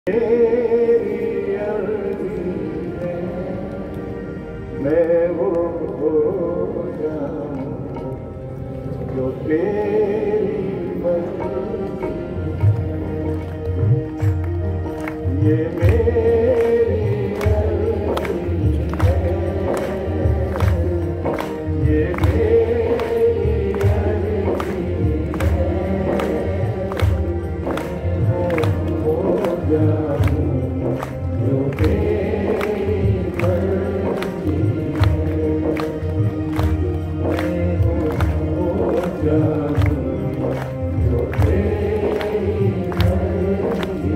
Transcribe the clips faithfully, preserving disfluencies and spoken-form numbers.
तेरी अर्ज़ी है मैं वो हो जाऊं जो तेरी मर्ज़ी ये मेरी अर्ज़ी है ये मेरी अर्ज़ी है हो जाऊं जो तेरी मर्ज़ी है हो जाऊं जो तेरी मर्ज़ी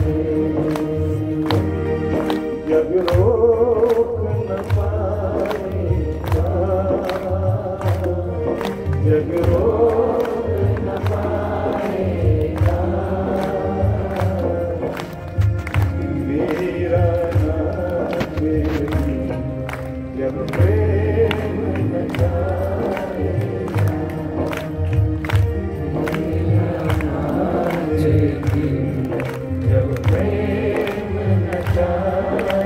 है जग रोक न पाएगा जग रोक न पाएगा मेरा नाचेगी जब प्रेम न जाएगा मेरा नाचेगी जब प्रेम न जाएगा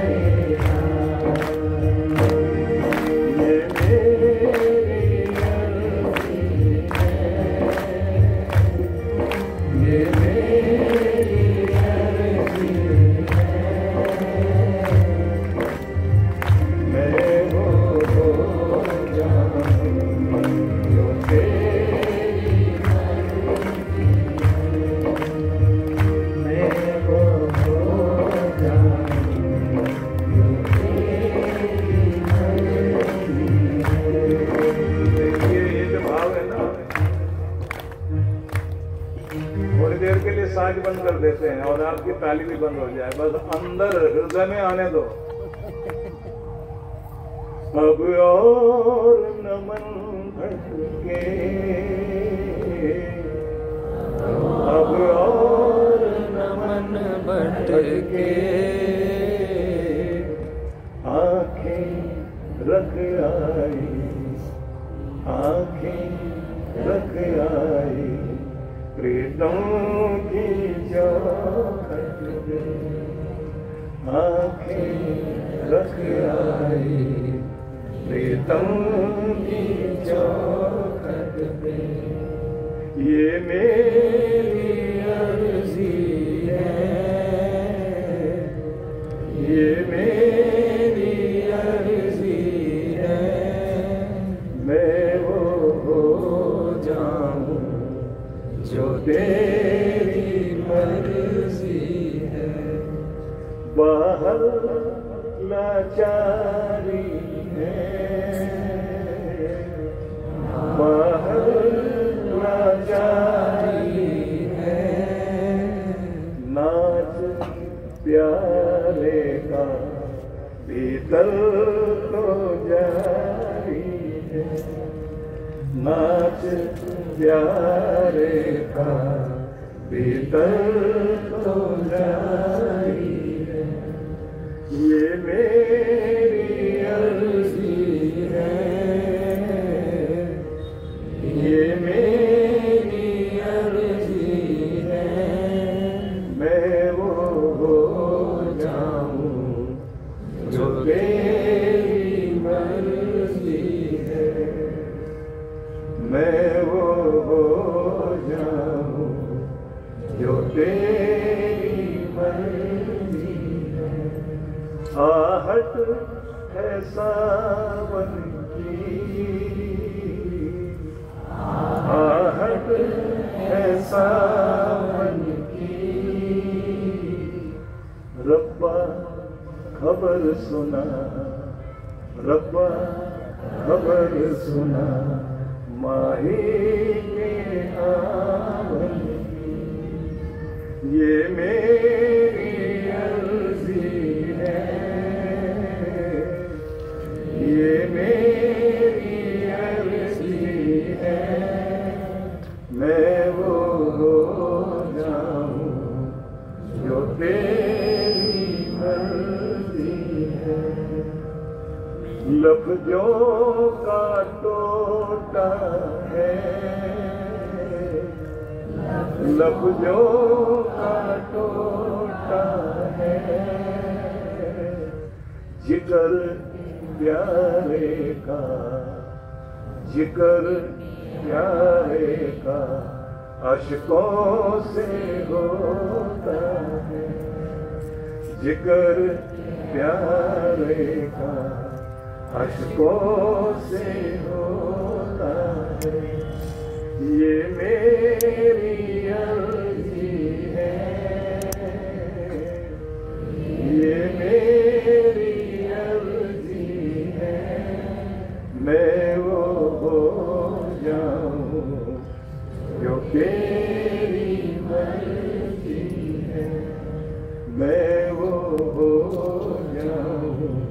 ये मेरी अर्ज़ी है ये मेरी अर्ज़ी मैं वो हो जाऊं जो तेरी मर्ज़ी मैं वो हो जाऊं जो तेरी मर्ज़ी देखिए ये जो भाव है ना थोड़ी देर के लिए साज बंद कर देते हैं और आपकी ताली भी बंद हो जाए बस अंदर हृदय में आने दो अब और न मन भटके अब और न मन भटके आंखें रख आई आंखें रख आई प्रीतम की चौखट पे आंखें रख आई प्रीतम की चौखट पे ये मेरी अर्ज़ी है ये मेरी अर्ज़ी है मैं वो हो जाऊं जो तेरी मर्ज़ी है बाहर लाचारी है बाहर लाचारी है नाच प्यारे का भीतर तो जारी है नाच प्यारे का भीतर तो जारी है ये मेरी अर्ज़ी है ये मेरी अर्ज़ी है मैं वो हो जाऊं जो तेरी मर्ज़ी है मैं वो हो जाऊं जो तेरी मर्ज़ी है आहट है सावन की आहट है सावन की रब्बा खबर सुना रब्बा खबर सुना माही के आवन की ये मेरी अर्ज़ी है ये मेरी अर्ज़ी है मैं वो हो जाऊं जो तेरी मर्ज़ी है लफ्ज़ों का टोटा है लफ्जों का टोटा है, जिक्र प्यारे का, जिक्र प्यारे का अश्कों से होता है, जिक्र प्यारे का अश्कों से होता है। ये मेरी अर्जी है, ये मेरी अर्जी है, मैं वो हो जाऊं जो तेरी मर्जी है, मैं वो हो जाऊं